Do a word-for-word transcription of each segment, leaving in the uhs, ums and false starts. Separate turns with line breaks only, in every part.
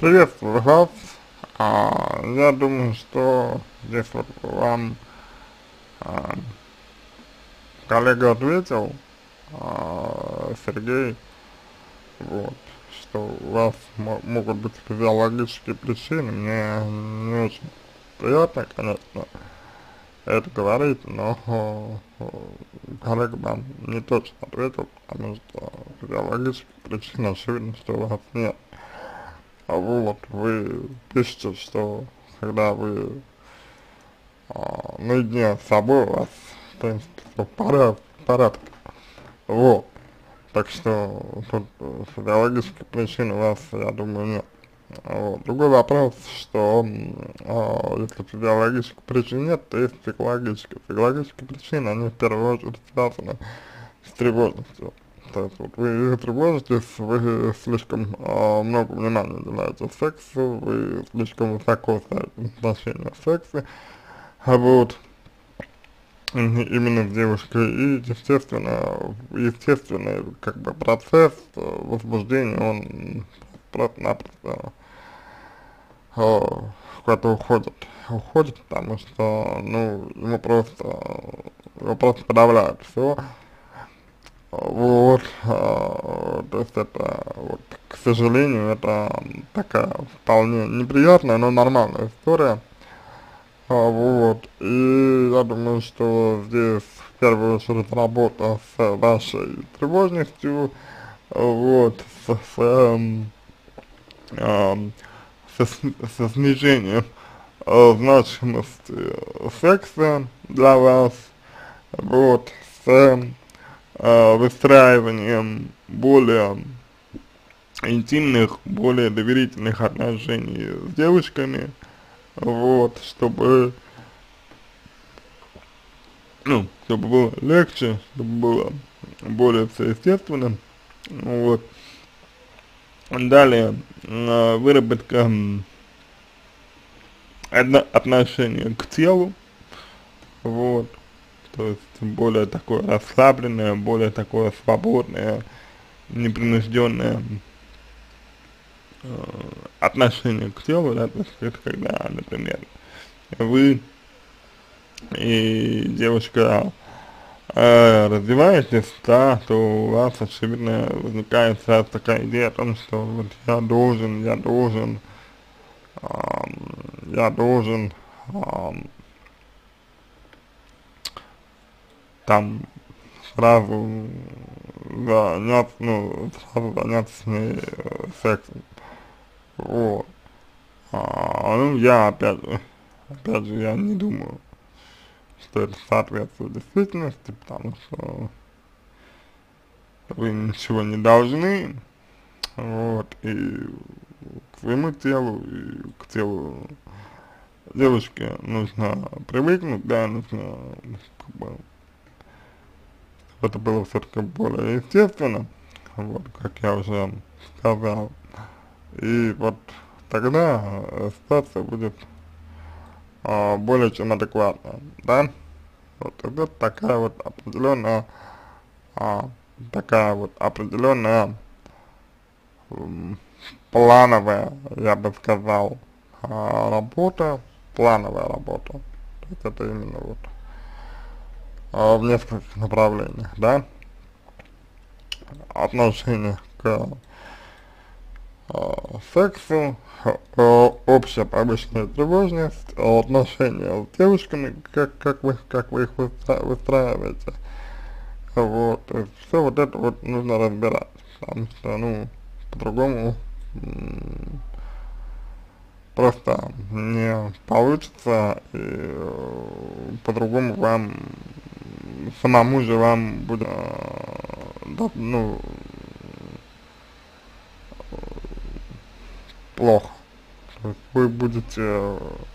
Приветствую вас. А, я думаю, что здесь вот вам а, коллега ответил, а, Сергей, вот, что у вас мо- могут быть физиологические причины. Мне не очень приятно, конечно, это говорить, но э, коллега вам не точно ответил, потому что физиологических причин очевидно, что у вас нет. А вот вы пишете, что когда вы а, наедине с собой, у вас, в принципе, всё в порядке, в порядке. Вот. Так что тут э, физиологических причин у вас, я думаю, нет. Вот. Другой вопрос, что м, а, если физиологических причин нет, то есть психологические. Психологические причины, они в первую очередь связаны с тревожностью. То есть вот вы тревожитесь, вы слишком а, много внимания уделяете сексу, вы слишком высоко ставите значение в сексе, а вот Мгм. Именно с девушкой, и естественно, естественный как бы процесс э, возбуждения, он просто-напросто э, куда-то уходит, уходит, потому что, ну, ему просто, его просто подавляет все, вот, э, то есть это, вот, к сожалению, это такая вполне неприятная, но нормальная история. А, вот, и я думаю, что здесь в первую очередь работа с вашей тревожностью, вот, с, с, эм, ам, со, сни- со снижением э, значимости секса для вас, вот, с э, выстраиванием более интимных, более доверительных отношений с девушками, вот, чтобы ну, чтобы было легче, чтобы было более все естественно, вот. Далее, э, выработка м, одно- отношения к телу, вот, то есть более такое расслабленное, более такое свободное, непринужденное э, отношение к телу, да, то есть это когда, например, вы и девушка э, развиваетесь, да, то у вас, очевидно, возникает сразу такая идея о том, что вот я должен, я должен, ам, я должен ам, там сразу заняться, ну, сразу заняться с ней э, сексом. Вот. А, ну, я опять же, опять же, я не думаю, что это соответствует действительности, потому что вы ничего не должны, вот, и к своему телу, и к телу девушки нужно привыкнуть, да, нужно, как бы, чтобы это было все-таки более естественно, вот, как я уже сказал, и вот тогда э, ситуация будет а, более чем адекватная, да, вот это такая вот определенная, а, такая вот определенная м, плановая, я бы сказал, а, работа, плановая работа. То есть это именно вот а, в нескольких направлениях, да, отношение к а, сексу, а, общая повышенная тревожность, а, отношения с девушками, как, как вы, как вы их выстра- выстраиваете, вот, то есть все вот это вот нужно разбирать, потому что, ну, по-другому просто не получится, и э, по-другому вам, самому же вам будет, э, да, ну, плохо. То есть вы будете, э,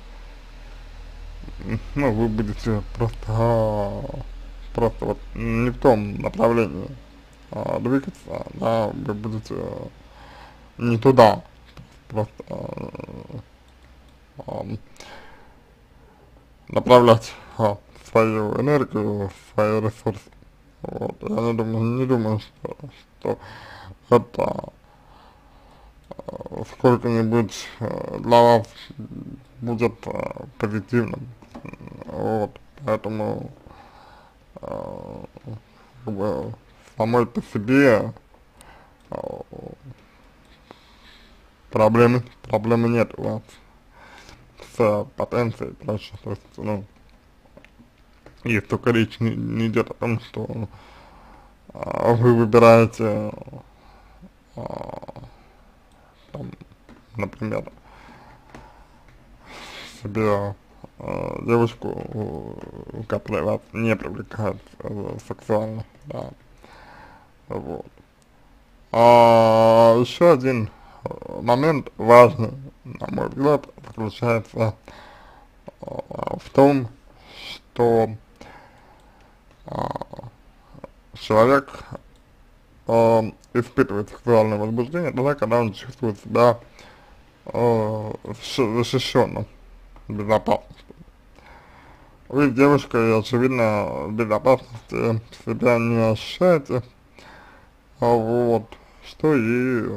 ну, вы будете просто, а, просто вот не в том направлении а, двигаться, да, вы будете э, не туда, просто э, ам, направлять а, свою энергию, свои ресурсы. Вот, я не думаю, не думаю, что, что это э, сколько-нибудь э, для вас будет э, позитивным. Вот, поэтому э, как бы самой по себе э, проблемы, проблемы нет у вас с потенцией, короче, то есть, ну, если только речь не, не идет о том, что а, вы выбираете, а, там, например, себе а, девушку, которая вас не привлекает э, сексуально, да, вот. А еще один э, момент важный, на мой взгляд, заключается а, в том, что а, человек э, испытывает сексуальное возбуждение тогда, когда он чувствует себя э, защищенным, безопасным. Вы, девушка, очевидно, в безопасности себя не ощущаете, а вот, что и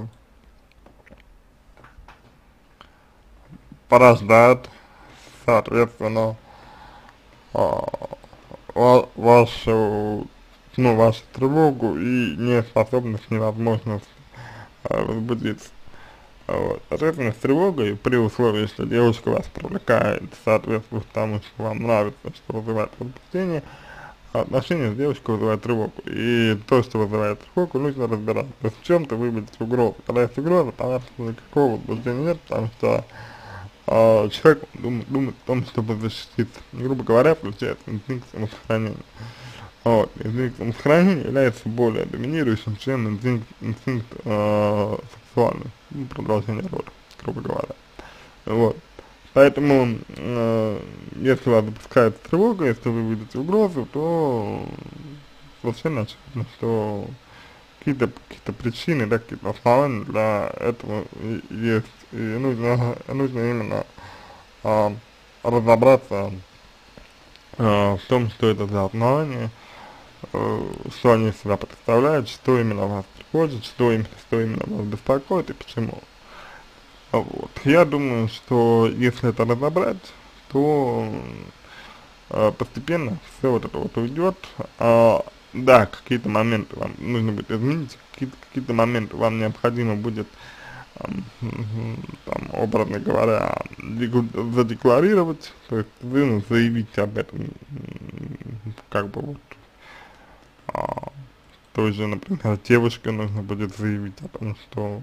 порождает, соответственно, а, ва вашу, ну, вашу тревогу и неспособность, невозможность а, возбудиться. Вот. Соответственно, с тревогой, при условии, что девушка вас привлекает, соответствует тому, что вам нравится, что вызывает возбуждение, отношения с девушкой вызывают тревогу. И то, что вызывает тревогу, нужно разбирать. То есть в чем-то вы видите угрозу. Когда есть угроза, понятно, что никакого возбуждения нет, потому что э, человек думает, думает о том, чтобы защититься. Грубо говоря, включается инстинкт самосохранения. Вот. Инстинкт самосохранения является более доминирующим, чем инстинкт, инстинкт э, сексуальный, ну, продолжение рода, грубо говоря. Вот. Поэтому, э, если вас допускает тревога, если вы видите угрозу, то совершенно очевидно, что какие-то какие причины, да, какие-то основания для этого и, есть. И нужно, нужно именно э, разобраться э, в том, что это за основания, э, что они из себя представляют, что именно вас тревожит, что именно, что именно вас беспокоит и почему. Вот. Я думаю, что если это разобрать, то э, постепенно все вот это вот уйдет. А, да, какие-то моменты вам нужно будет изменить, какие-то какие моменты вам необходимо будет, эм, там, образно говоря, задекларировать, то есть вы, ну, заявить об этом, как бы вот, а, той же, например, девушке нужно будет заявить о том, что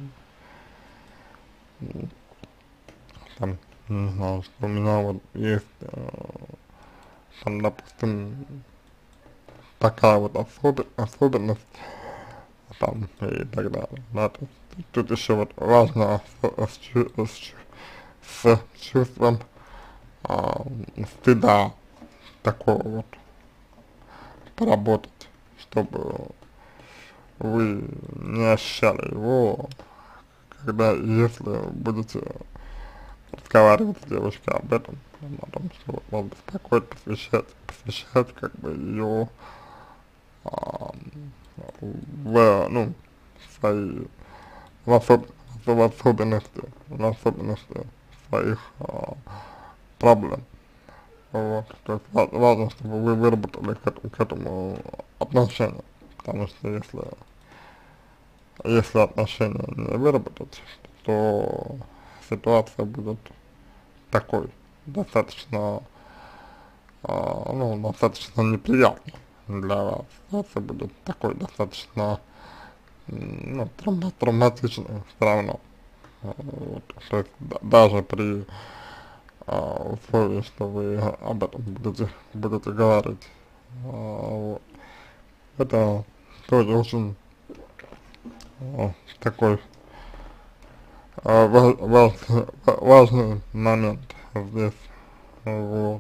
там, не знаю, что у меня вот есть, э, там, допустим, такая вот особен, особенность, там, и так далее, да, то есть тут еще вот важно с, с, чу- с, чу- с чувством а, стыда такого вот поработать, чтобы вы не ощущали его, когда, если будете разговаривать с девушкой об этом, о том, что вас беспокоит, посвящать, посвящать как бы ее а, в, ну, свои, в, особ, в особенности, в особенности своих а, проблем. Вот, то есть ва важно, чтобы вы выработали к этому, к этому отношение, потому что если, если отношения не выработать, то ситуация будет такой, достаточно, а, ну, достаточно неприятной для вас. Ситуация будет такой, достаточно, ну, травма травматичной все равно. А, вот, то есть да, даже при а, условии, что вы об этом будете, будете говорить. А, вот. Это тоже очень а, такой а, ва ва важный момент здесь. Вот.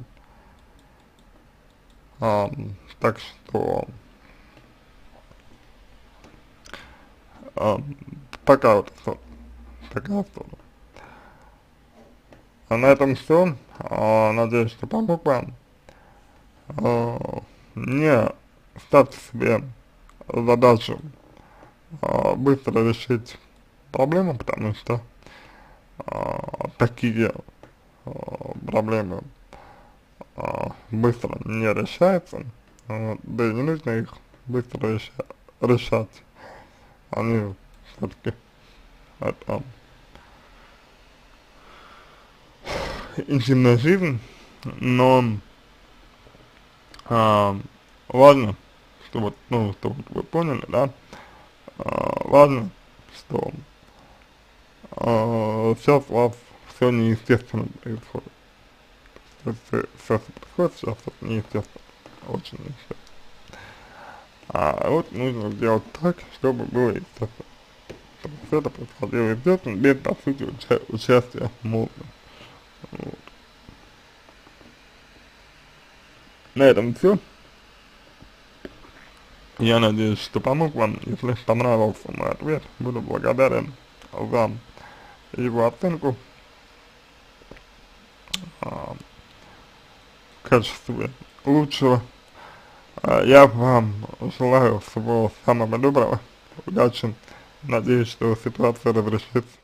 А, так что а, пока вот что, пока что. А на этом все. А, надеюсь, что помог вам. А, не ставьте себе задачу а, быстро решить проблему, потому что а, такие а, проблемы а, быстро не решаются, вот, да и не нужно их быстро реша решать, они все-таки это интимная жизнь, но а, важно, чтобы, ну, чтобы вы поняли, да, а, важно, что а, сейчас у вас все неестественно происходит. То есть все, что происходит сейчас, это неестественно, очень неестественно. А вот нужно сделать так, чтобы было естественно. Чтобы все это происходило естественно, без, по сути, уча участия мозга. Вот. На этом все. Я надеюсь, что помог вам. Если понравился мой ответ, буду благодарен за его оценку а, в качестве лучшего. А, я вам желаю всего самого доброго, удачи. Надеюсь, что ситуация разрешится.